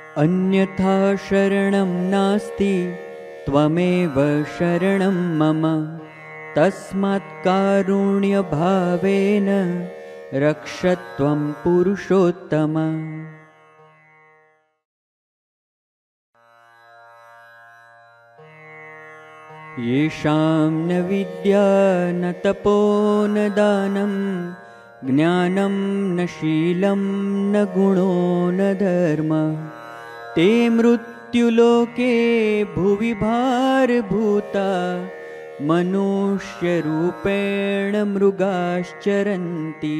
अन्यथा शरणं नास्ति त्वमेव शरणं मम तस्मात् कारुण्यभावेन रक्षत्वं पुरुषोत्तम। येषां न विद्या न तपो न दानं ज्ञानं न शीलं न गुणो न धर्म ते मृत्युलोके भुवि भारभूता मनुष्यरूपेण मृगाश्चरन्ति।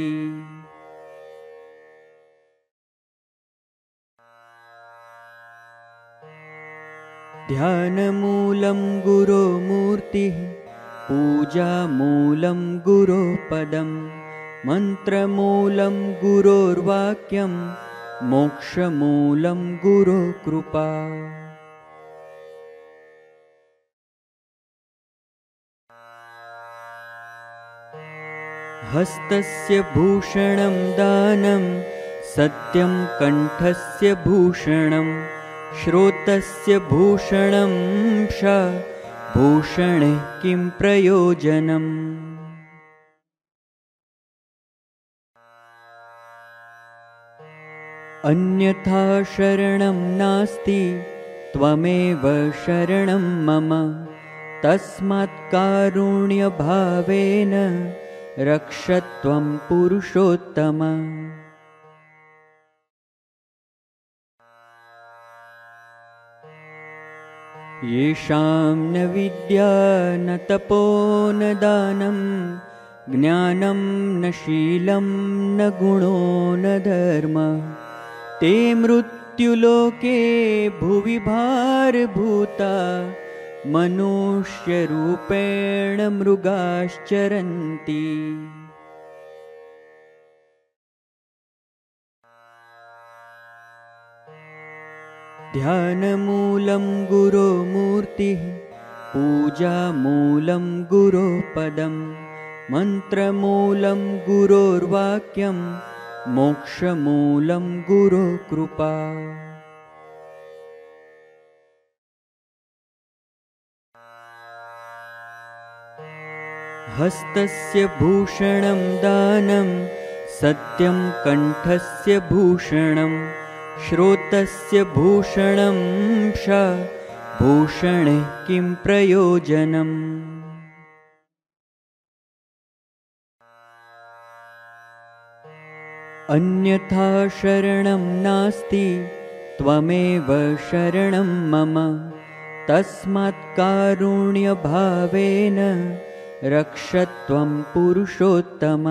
ध्यानमूलं गुरोमूर्तिः पूजामूलं गुरोपदं मन्त्रमूलं गुरोर्वाक्यं मोक्षमूलं गुरोकृपा। हस्तस्य भूषणं दानं सत्यं कण्ठस्य भूषणं श्रोतस्य भूषणं भूषणे किं प्रयोजनम्। अन्यथा शरणं नास्ति त्वमेव शरणं मम तस्मात् कारुण्यभावेन रक्षत्वं पुरुषोत्तम। येषां न विद्या न तपो न दानं ज्ञानं न शीलं न गुणो न धर्म ते मृत्युलोके भुवि भारभूता मनुष्यरूपेण मृगाश्चरन्ति। ध्यानमूलं गुरोमूर्तिः पूजामूलं गुरोपदं मन्त्रमूलं गुरोर्वाक्यं मोक्षमूलं गुरोकृपा। हस्तस्य भूषणं दानं सत्यं कण्ठस्य भूषणं श्रोतस्य भूषणं भूषणे किं प्रयोजनम्। अन्यथा शरणं नास्ति त्वमेव शरणं मम तस्मात् कारुण्यभावेन रक्षत्वं पुरुषोत्तम।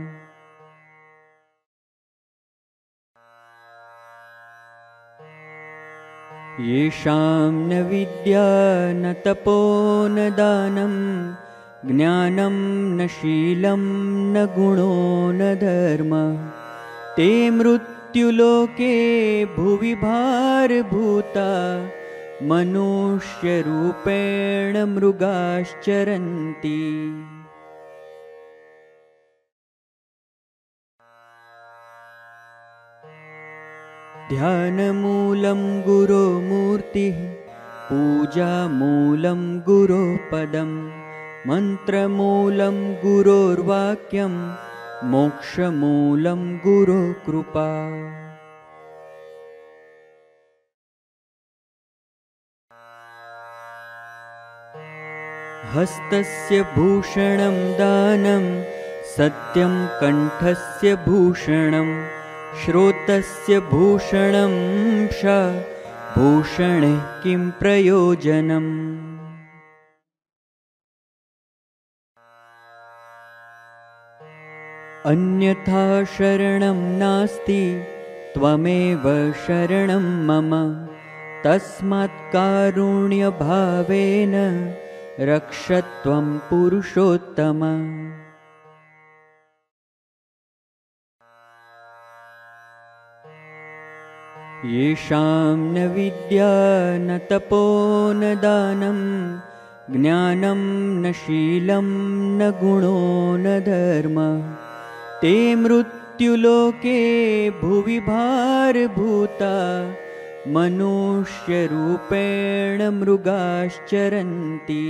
येषां न विद्या न तपो न दानं ज्ञानं न शीलं न गुणो न धर्म ते मृत्युलोके भुवि भारभूता मनुष्यरूपेण मृगाश्चरन्ति। ध्यानमूलं गुरोमूर्तिः पूजामूलं गुरोपदं मन्त्रमूलं गुरोर्वाक्यं मोक्षमूलं गुरोकृपा। हस्तस्य भूषणं दानं सत्यं कण्ठस्य भूषणं श्रोतस्य भूषणं भूषणे किं प्रयोजनम्। अन्यथा शरणं नास्ति त्वमेव शरणं मम तस्मात् कारुण्यभावेन रक्षत्वं पुरुषोत्तम। येषां न विद्या न तपो न दानं ज्ञानं न शीलं न गुणो न धर्म ते मृत्युलोके भुवि भारभूता मनुष्यरूपेण मृगाश्चरन्ति।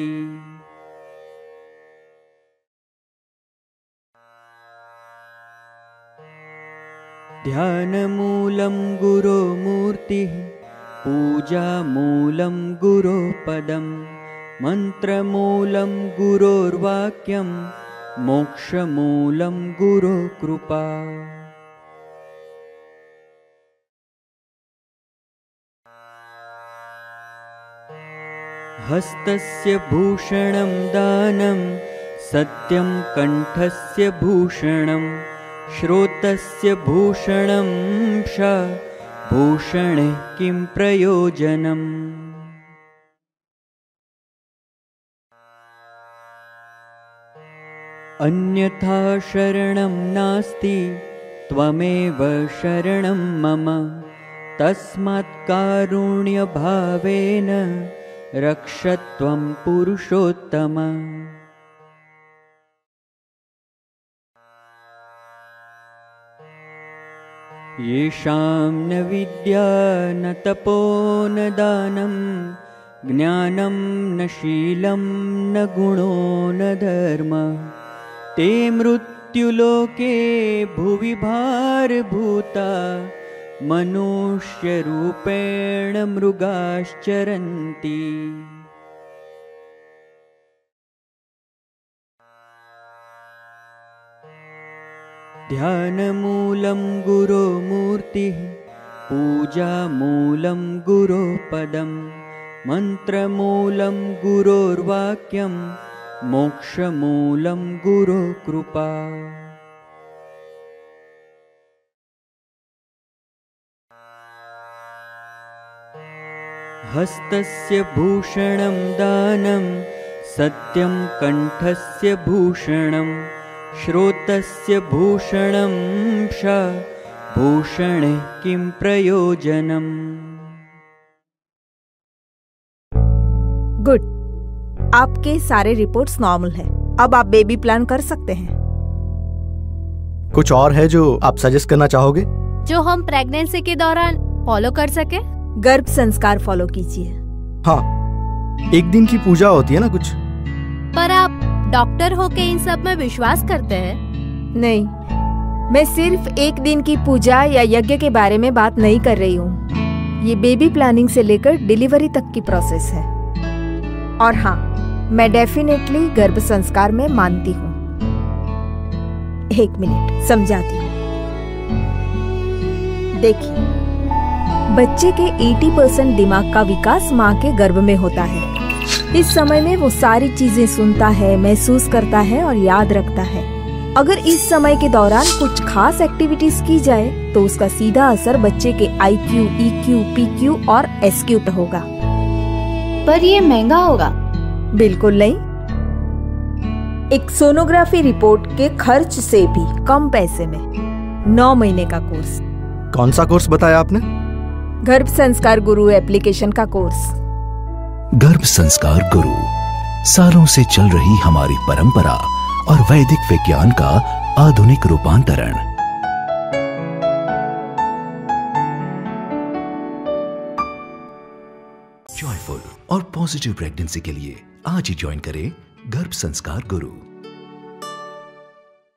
ध्यानमूलं गुरोमूर्तिः, पूजामूलं गुरोपदं, मन्त्रमूलं गुरोर्वाक्यं, मोक्षमूलं गुरोकृपा। हस्तस्य भूषणं दानं, सत्यं कण्ठस्य भूषणं, श्रोत्रस्य भूषणं भूषणे किं प्रयोजनम्। अन्यथा शरणं नास्ति, त्वमेव शरणं मम, तस्मात् कारुण्यभावेन रक्षत्वं पुरुषोत्तम। येषां न विद्या न तपो न दानं, ज्ञानं न शीलं न गुणो न धर्म, ते मृत्युलोके भुवि भारभूता, मनुष्यरूपेण मृगाश्चरन्ति। ध्यानमूलं गुरोमूर्तिः, पूजामूलं गुरोपदं, मन्त्रमूलं गुरोर्वाक्यं, मोक्षमूलं गुरोकृपा। हस्तस्य भूषणं दानं, सत्यं कण्ठस्य भूषणं, श्रोत्रस्य भूषणं भूषणे किं प्रयोजनम्। गुड, आपके सारे रिपोर्ट्स नॉर्मल हैं। अब आप बेबी प्लान कर सकते हैं। कुछ और है जो आप सजेस्ट करना चाहोगे? जो हम प्रेगनेंसी के दौरान फॉलो कर सके? गर्भ संस्कार फॉलो कीजिए। हाँ, एक दिन की पूजा होती है ना कुछ। पर आप डॉक्टर होके इन सब में विश्वास करते हैं? नहीं, मैं सिर्फ एक दिन की पूजा या यज्ञ के बारे में बात नहीं कर रही हूँ। ये बेबी प्लानिंग से लेकर डिलीवरी तक की प्रोसेस है। और हाँ, मैं डेफिनेटली गर्भ संस्कार में मानती हूँ। एक मिनट समझाती हूँ। देखिए, बच्चे के 80% दिमाग का विकास माँ के गर्भ में होता है। इस समय में वो सारी चीजें सुनता है, महसूस करता है और याद रखता है। अगर इस समय के दौरान कुछ खास एक्टिविटीज की जाए तो उसका सीधा असर बच्चे के IQ, EQ, PQ और SQ पर होगा। पर ये महंगा होगा? बिल्कुल नहीं। एक सोनोग्राफी रिपोर्ट के खर्च से भी कम पैसे में 9 महीने का कोर्स। कौन सा कोर्स बताया आपने? गर्भ संस्कार गुरु एप्लीकेशन का कोर्स। गर्भ संस्कार गुरु, सालों से चल रही हमारी परंपरा और वैदिक विज्ञान का आधुनिक रूपांतरण। जॉयफुल और पॉजिटिव प्रेगनेंसी के लिए आज ही ज्वाइन करें गर्भ संस्कार गुरु।